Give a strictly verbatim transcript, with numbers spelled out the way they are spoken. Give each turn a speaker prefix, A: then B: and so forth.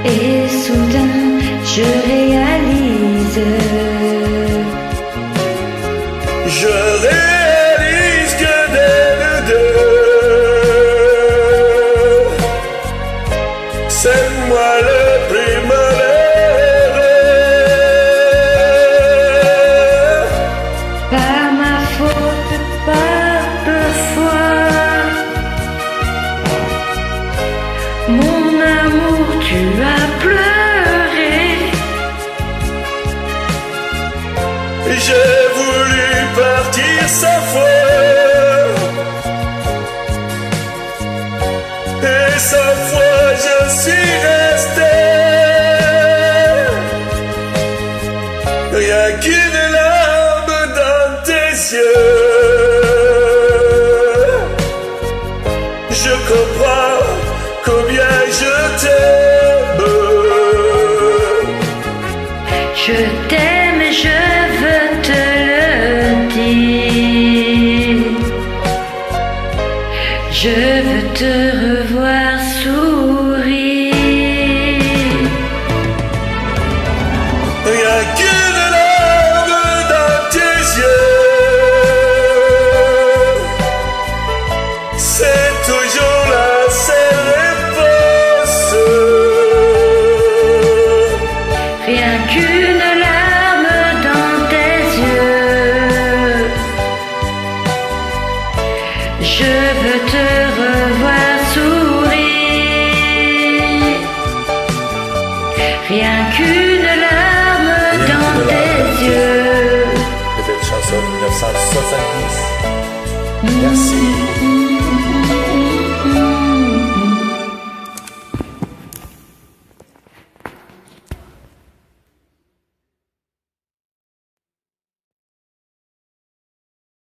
A: Et soudain je réalise,
B: je réalise que dès le deux, c'est moi le plus malheureux.
A: par ma faute parfois. Mon amour, tu as pleuré.
B: J'ai voulu partir sa fois, et sa fois je suis resté. Rien qu'une larme dans tes yeux. Je comprends combien je t'aime.
A: Je t'aime, je veux te le dire. Je veux te revoir sourire.
B: Rien qu'une larme dans tes yeux. C'est toujours la seule réponse.
A: Rien qu'une larme dans tes yeux. Je veux te revoir sourire. Rien qu'une larme dans tes yeux.
B: Peut-être chanson de mille neuf cent soixante-dix. Merci.